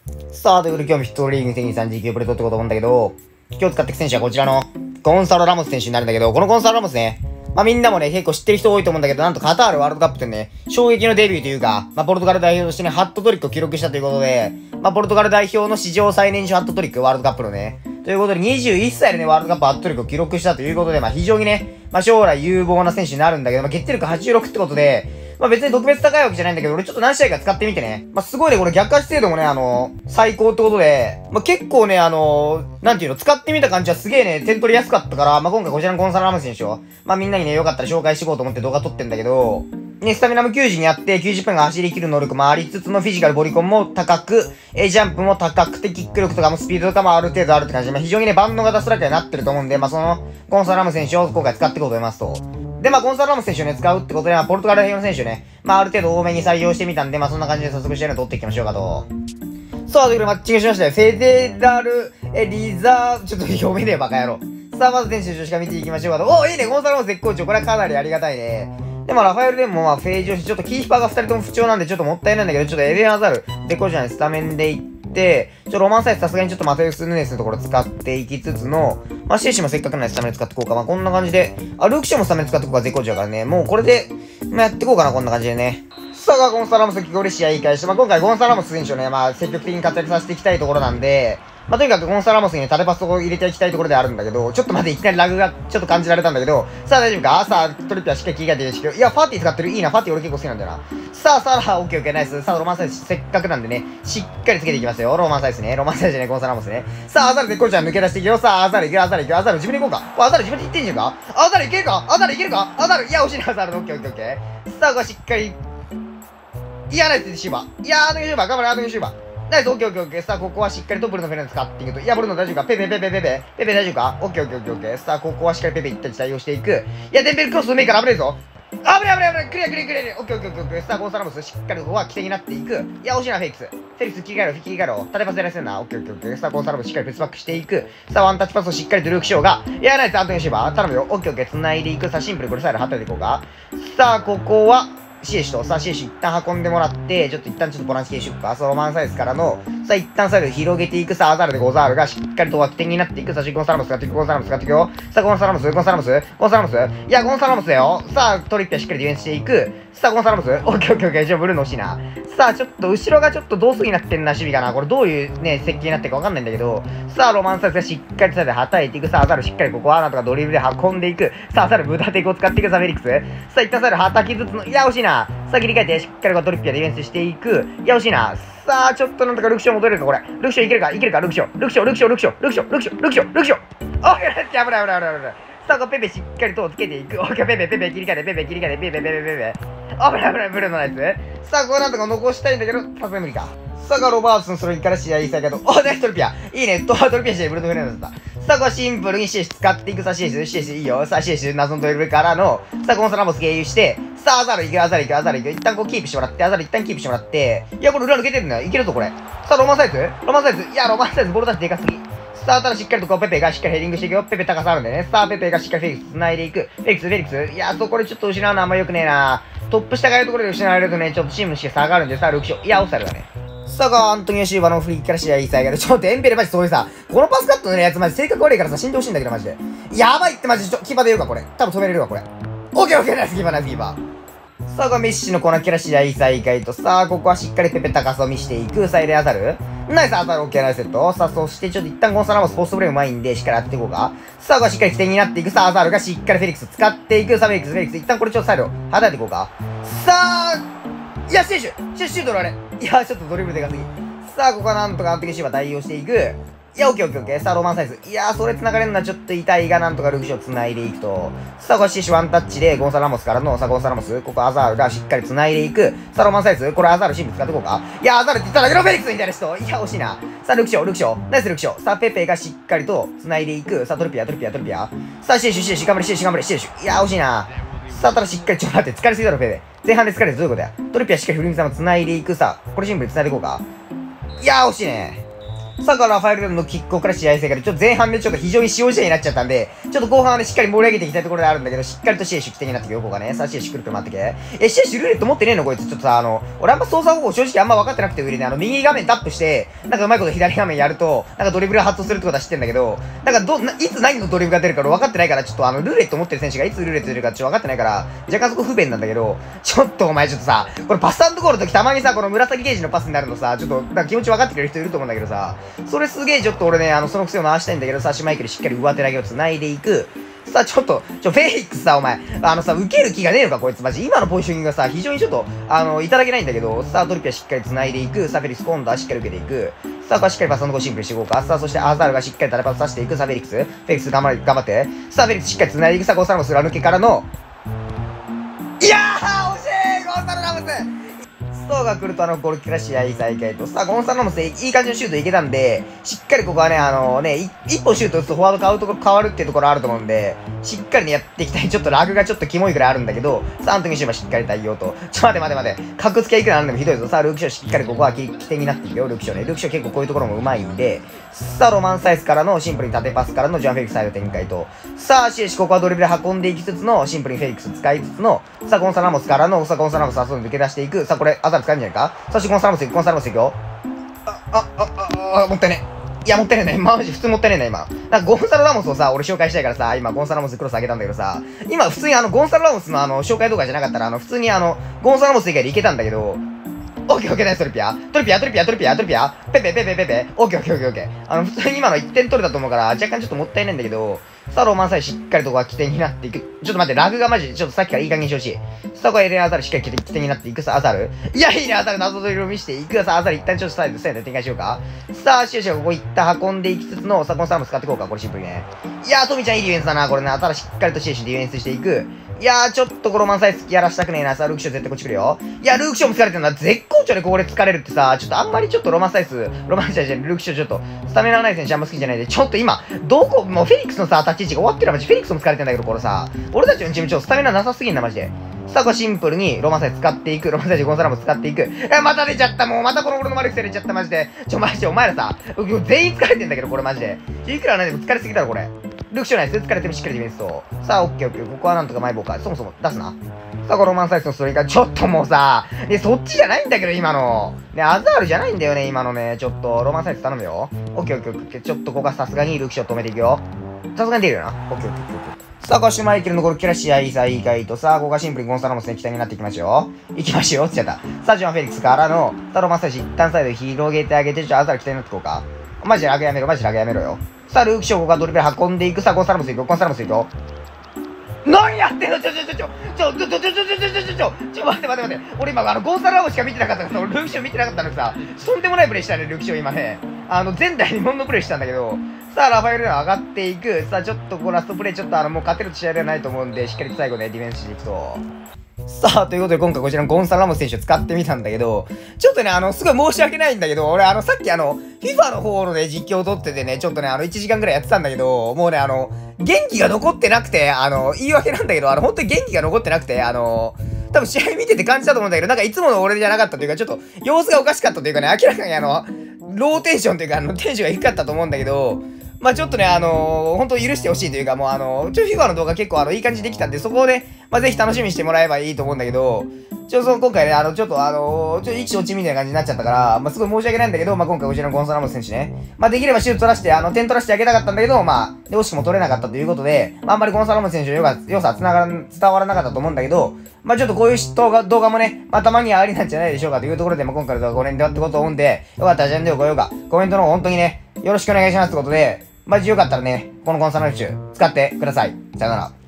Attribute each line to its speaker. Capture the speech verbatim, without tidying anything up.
Speaker 1: さあ、ということで今日もヒットリーグにせんにじゅうさん ジーキュー プレ取っていこうと思うんだけど、今日使っていく選手はこちらのゴンサロ・ラモス選手になるんだけど、このゴンサロ・ラモスね、まあみんなもね、結構知ってる人多いと思うんだけど、なんとカタールワールドカップでね、衝撃のデビューというか、まあポルトガル代表としてね、ハットトリックを記録したということで、まあポルトガル代表の史上最年少ハットトリック、ワールドカップのね、ということでにじゅういっさいでね、ワールドカップハットトリックを記録したということで、まあ非常にね、まあ将来有望な選手になるんだけど、まあ決定力はちじゅうろくってことで、まあ別に特別高いわけじゃないんだけど、俺ちょっと何試合か使ってみてね。まあすごいね、これ逆足精度もね、あのー、最高ってことで、まあ結構ね、あのー、なんていうの、使ってみた感じはすげえね、点取りやすかったから、まあ今回こちらのゴンサロ・ラモス選手を、まあみんなにね、よかったら紹介していこうと思って動画撮ってんだけど、ね、スタミナもきゅうじにあって、きゅうじゅっぷんが走り切る能力もありつつのフィジカル、ボリコンも高く、え、ジャンプも高くて、キック力とかもスピードとかもある程度あるって感じで、まあ非常にね、万能型ストライカーになってると思うんで、まあその、ゴンサロ・ラモス選手を今回使っていこうと思いますと。で、まあ、ゴンサロ・ラモス選手をね、使うってことで、まあ、ポルトガル代表の選手をね、まあ、ある程度多めに採用してみたんで、まあ、そんな感じで早速試合を取っていきましょうかと。さあ、ということでマッチングしましたよ。フェデラル、え、リザー、ちょっと読めねえバカ野郎。さあ、まず選手の女子から見ていきましょうかと。お、いいね、ゴンサロ・ラモス絶好調。これはかなりありがたいね。でも、ラファエルでも、まあ、フェイジョシ、ちょっとキーパーがふたりとも不調なんで、ちょっともったいないんだけど、ちょっとエデン・アザル、絶好調なんでスタメンでいって、ちょ、ロマンサイズさすがにちょっとマテウス・ヌネスのところ使っていきつつの、まあ、シェイシもせっかくなんでスタメン使っていこうか。まあ、こんな感じで、あ、ルークションもスタメン使っていこうか、絶好調だからね。もうこれで、まあ、やっていこうかな、こんな感じでね。さあ、ゴンサロ・ラモス、これ試合開始。まあ、今回ゴンサロ・ラモス選手をね、まあ、積極的に活躍させていきたいところなんで、まあ、とにかくゴンサロ・ラモスにね、縦パスを入れていきたいところであるんだけど、ちょっと待って、いきなりラグがちょっと感じられたんだけど、さあ大丈夫かさあ、トリッピはしっかり切り替えてるし、いや、ファーティー使ってる。いいな、ファーティー俺結構好きなんだよな。さあ、さあ、オッケーオッケー、ナイス。さあ、ロマンサイズ、せっかくなんでね、しっかりつけていきますよ。ロマンサイズね。ロマンサイズじゃね、ゴンサロ・ラモスね。さあ、アザルでこいちゃん抜け出していくよ。さあ、アザルいくよ、アザルいくよ、アザル自分で行こうか。アザル自分で行ってんじゃんかアザルいけるかアザルいけるかアザルいや、惜しいな、アザル。オッケーオッケーオッケー。さあ、これしっかり、いや、ナイス、シューバー。いやー、アドニシューバー、頑張れ、アドニシューバー。ナイス、オッケーオッケーオッケー。さあ、ここはしっかりとブルノフェルナンデス使っていくと。いや、ブルノ大丈夫かペペペペペペ。ペペ大丈夫かオッケーオッケーオッケーオッケー。さあ、ここはしっかりペペ一対一対応していく。いや、デンベルクロスうめえから危ないぞ。危ない危ない危ない。クリアクリアクリア。オッケーオッケーオッケーオッケー。さあ、ゴンサロ・ラモス、しっかりここは起点になっていく。いや、惜しいな、フェイクス。フェイクス切り替えろ、切り替えろ。縦パスやらせるな。オッケーオッケーオッケー。さあ、ゴンサロ・ラモスしっかりプレスバックしていく。さあ、ワンタッチパスをしっかりとルークショーが。いや、ナイス、アントニーシューバー。頼むよ。オッケーオッケー。繋いでいく。さあ、シンプルこれサイド貼っていこうか。さあ、ここは、シエシと、さあ、シエシ一旦運んでもらって、ちょっと一旦ちょっとボランチ系しよっか。そのロマンサイズからの、さあ、一旦サイド広げていく。さあ、アザールでゴザールがしっかりと脇点になっていく。さあ、ゴンサロ・ラモス使っていく。ゴンサロ・ラモス使っていくよ。さあ、ゴンサロ・ラモス、ゴンサロ・ラモス、ゴンサロ・ラモス。いや、ゴンサロ・ラモスだよ。さあ、トリッピはしっかりディフェンスしていく。さあ、ゴンサロ・ラモス。オッケーオッケーオッケー。じゃあ、ブルーの惜しいな。さあ、ちょっと後ろがちょっと同数になってんな、守備かな。これどういうね、設計になってるかわかんないんだけど。さあ、ロマンサイズがしっかりサイドで叩いていく。さあ、アザールしっかりここはなんとかドリブルで運んでいく。さあ、アザール豚テクを使っていく。さあ、フェリックス。さあ、一旦サイド叩きつつの、いや、惜しいな。さあ、切り替えて、しっかりこうトリッピはディフェンスしていく。いや、惜しいな。さあ、ちょっとなんとかルクショー戻れるか、これ。ルクショーいけるかいけるかルクショー。ルクショー、ルクショー、ルクショー、ルクショー、ルクショー、ルクショー、ルクショー。あ、やられて、危ない危ない危ない危ない。さあ、これペペしっかりとつけていく。オッケー、ペペ、ペペ切り替えて、ペペ切り替えて、ペペ、ペペ、ペペ。危ない危ない、ブルーのナイス。さあ、これなんとか残したいんだけど、さすがに無理か。さあ、ロバーツのそれから試合再開と。お、ナイストリピア。いいね。トトリピアしてブルーノフェルナンデスだった。さあ、これシンプルにシエシ使っていく。さあ、シエシ、シエシいいよ。さあ、シエシ謎のドリブルからの、さあ、ゴンサロ・ラモス経由して、さあ、アザール行く、アザール行く、アザール行く。一旦こうキープしてもらって、アザール一旦キープしてもらって、いや、これ裏抜けてるんだよ。いけるぞ、これ。さあ、ロマンサイズロマンサイズいや、ロマンサイズボール出しでかすぎ。さあ、ただしっかりとこう、ペペがしっかりヘディングしていくよ。ペペ高さあるんだよね。さあ、ペペがしっかりフェリックス繋いでいく。フェリックス、フェリックス。いや、そこでちょっと失うのはあんま良くねえな。トップ下がいるところで失われるとね、ちょっとチームの士が下がるんで、さあ、ルクショー。いや、オフサイドだね。さあ、アントニオ・シューバのフリーから試合再開で、ちょっとエンペレマジそういうさ、このパスカットのやつマジ性格悪いからさ、死んでほしいんだけど、マジで。やばいってマジ、ちょ、キーパー出ようか、これ。多分止めれるわ、これ。オッケーオッケー、ナイスキーパー、ナイスキーパー。さあ、これメッシのコーナーキャラ試合再開と、さあ、ここはしっかりペペ高さを見していく。サイレアザル。ナイスアザル、オッケー、ナイスセット。さあ、そしてちょっと一旦ゴンサロ・ラモスポストプレーうまいんで、しっかりやっていこうか。さあ、これしっかり起点になっていく。さあ、アザルがしっかりフェリックス使っていく。さあ、フェリックス、フェリックス。一旦これちょっとサイド、はたいていこうか。さあ、いや、シューシュシューシュートのあれ。いや、ちょっとドリブルでかすぎ。さあ、ここはなんとかアントニオ・シューバー対応していく。いや、オッケーオッケーオッケー。さあ、ロマンサイズ。いやー、それ繋がれるのはちょっと痛いが、なんとかルクショー繋いでいくと。さあ、これシシワンタッチで、ゴンサロ・ラモスからの、さあ、ゴンサロ・ラモス。ここアザールがしっかり繋いでいく。さあ、ロマンサイズ。これアザールシンプル使っていこうか。いや、アザールって言ったんだけど、フェリックスみたいな人。いや、惜しいな。さあ、ルクショー、ルクショー。ナイスルクショー。さあ、ペペがしっかりと繋いでいく。さあ、トリピア、トリピア、トリピア。さあ、シエシュ、シエシュ、頑張れ、シエシュ、頑張れ、シエシュ。いや、惜しいな。さあ、ただしっかり、ちょっと待って、疲れすぎだろ、ペペ。前半で疲れてどういうことや。トリピアしっかりフリムさんも繋いでいく。さあ、これシンプルに繋いでいこうか。いやー、惜しいね。 さあ、ラファエルのキックオフから試合性から、ちょっと前半でちょっと非常に使用試合になっちゃったんで、ちょっと後半はね、しっかり盛り上げていきたいところであるんだけど、しっかりと試合主体になってくよ、ここがね。さあ、試合主くるくる回ってけ。え、試合主ルーレット持ってねえのこいつ。ちょっとさ、あの、俺あんま操作方法正直あんま分かってなくて、上でね、あの、右画面タップして、なんかうまいこと左画面やると、なんかドリブル発動するってことは知ってんだけど、なんかど、な、いつ何のドリブルが出るか分かってないから、ちょっとあの、ルーレット持ってる選手がいつルーレット出るかちょっと分かってないから、若干そこ不便なんだけど、ちょっとお前ちょっとさ、これパスアンドゴールの時たまにさ、この紫ゲージのパスになるのさ、ちょっと、なんか気持ち分かってくれる人いると思うんだけどさ、それすげえちょっと俺ね、あの、その癖を回したいんだけどさ、シュマイケルしっかり上手投げを繋いでいく。さあ、ちょっと、ちょ、フェリックスさ、お前、あのさ、受ける気がねえのか、こいつ、マジ。今のポジショニングがさ、非常にちょっと、あの、いただけないんだけど、さあ、トリピアしっかり繋いでいく。さあ、フェリックス、今度はしっかり受けていく。さあ、これしっかりパスのゴシンプルしていこうか。さあ、そしてアザールがしっかりタレパスさしていく。さあ、フェリックス。フェリックス頑張れ、頑張って。さあ、フェリックスしっかり繋いでいく。さあ、ゴーサラムス裏抜けからの、いやー惜しいゴーサラムスストーが来るとあの、ゴールキラ試合再開と、さあ、ゴンサロラモスでいい感じのシュートいけたんで、しっかりここはね、あのね、一本シュート打つとフォワード買うところ変わるっていうところあると思うんで、しっかりね、やっていきたい。ちょっとラグがちょっとキモいくらいあるんだけど、さあ、アントニーシューバしっかり対応と。ちょ、待て待て待て。格付けいくらなんでもひどいぞ。さあ、ルークショーしっかりここは起点になっていくよ、ルークショーね。ルークショー結構こういうところもうまいんで、さあ、ロマンサイスからのシンプルに縦パスからのジョアン・フェリックスサイド展開と、さあ、シエシここはドリブル運んでいきつつの、シンプルにフェリックス使いつつの、さあ、ゴンサラモスからの、さあ、ゴンサラモス遊んで抜け出していく。さあ、これ、アザル使えるんじゃないか。そしてゴンサラモス行く、ゴンサラモス行くよ。あ、あ、あ、あ、あ、もったいねえ。いや、もったいねえね。マジ普通もったいねえな、今。なんかゴンサロラモスをさ、俺紹介したいからさ、今ゴンサロラモスクロス上げたんだけどさ、今普通にあの、ゴンサロラモスのあの、紹介動画じゃなかったら、あの、普通にあの、ゴンサロラモス以外でいけたんだけど、オッケーオッケーナイストリピアトリピアトリピアトリピアトリピアペペペペペペオッケーオッケーオッケーオッケーあの、普通に今のいってん取れたと思うから、若干ちょっともったいないんだけど、さあ、ローマンサイしっかりとここは起点になっていく。ちょっと待って、ラグがマジで、ちょっとさっきからいい加減にしてほしい。さあ、これエレンアザルしっかり起点になっていく。さあ、アザル。いや、いいね、アザル謎取りを見せていく。さあ、アザル一旦ちょっとサイド、サイドで展開しようか。さあ、シューシューここ一旦運んでいきつつの、さあ、このサーム使っていこうか。これシンプルにね。いやー、トミちゃんいいディフェンスだな。これね、アザルしっかりとシューシューディフェンスしていく。いやー、ちょっとこのロマンサイやらしたくねえな。さあ、ルークショー絶対こっち来るよ。いや、ルークショーも疲れてるんだ。絶好調でここで疲れるってさ、ちょっとあんまりちょっとロマンサイス、ロマンサイスじゃルークショーちょっと、スタミナのない選手あんま好きじゃないんで、ちょっと今、どこ、もうフェリックスのさ、立ち位置が終わってるわ。マジフェリックスも疲れてんだけど、これさ、俺たちのチームちょっとスタミナなさすぎんな、マジで。さあ、これシンプルに、ロマンサイス使っていく。ロマンサイスゴンサラも使っていく。え、また出ちゃった。もう、またこの俺の悪くされちゃった、マジで。ちょ、マジで、お前らさ、全員疲れてんだけど、これマジで。いくらなんでも疲れすぎだろ、これ。ルクショーナイス。疲れてるしっかりディフェンスと。さあ、オッケーオッケー。ここはなんとかマイボーカー。そもそも出すな。さあ、このロマンサイスのストーリーが、ちょっともうさ、ね、そっちじゃないんだけど、今の。ね、アザールじゃないんだよね、今のね。ちょっと、ロマンサイス頼むよ。オッケーオッケーオッケー。ちょっとここはさすがにルクショー止めていくよ。さすがに出るよな。オッケーオッケーオッケー。さあ、こシュマイケルのゴールキラ試合再開と、さあ、ここがシンプルにゴンサラモスの期待になっていきますよ。いきますよって言っちゃった。さあ、ジョアン・フェリックスからの、さあ、ロマンサイス一旦サイド広げてあげて、ちょ、アザール期待になっていこうか。マジでラグやめろ、マジでラグやめろよ。さあ、ルークショーここがドリブル運んでいく。さあ、ゴンサラモス行くよ、ゴンサラモス行くよ。何やってんのちょちょちょちょちょちょちょちょちょちょちょちょちょちょ待って待って待って俺今あのゴンサラモスしか見てなかったからさ、俺ルークショー見てなかったのにさ、とんでもないプレイしたね、ルークショー今ね。あの、前代未聞のプレイしたんだけど、さあ、ラファエルが上がっていく。さあ、ちょっとこうラストプレイちょっとあの、もう勝てる試合ではないと思うんで、しっかり最後ね、ディフェンスしていくと。さあ、ということで今回こちらのゴンサララモス選手を使ってみたんだけど、ちょっとね、あの、すごい申し訳ないんだけど、俺あの、さっきあの、フィファ の方のね、実況を撮っててね、ちょっとね、あの、いちじかんぐらいやってたんだけど、もうね、あの、元気が残ってなくて、あの、言い訳なんだけど、あの、本当に元気が残ってなくて、あの、多分試合見てて感じたと思うんだけど、なんかいつもの俺じゃなかったというか、ちょっと様子がおかしかったというかね、明らかにあの、ローテンションというか、あの、テンションが低かったと思うんだけど、まあちょっとね、あのー、本当許してほしいというか、もうあのー、ちょ、フィファ の動画結構あの、いい感じできたんで、そこをね、まあぜひ楽しみにしてもらえばいいと思うんだけど、ちょ、その今回ね、あの、ちょっとあのー、ちょ、意気消沈みたいな感じになっちゃったから、まあすごい申し訳ないんだけど、まあ今回こちらのゴンサラモス選手ね、まあできればシュート取らして、あの、点取らしてあげたかったんだけど、まあ、で惜しくも取れなかったということで、まああんまりゴンサラモス選手の良さ、良さは繋がら、伝わらなかったと思うんだけど、まあちょっとこういう動画、動画もね、まあたまにはありなんじゃないでしょうかというところで、まあ今回の動画ご覧になってことを思うんで、よかったらチャンネルご評価、コメントの方本当にね、よろしくお願いしますってことで、マジよかったらね、このゴンサラモス選手使ってください。さよなら。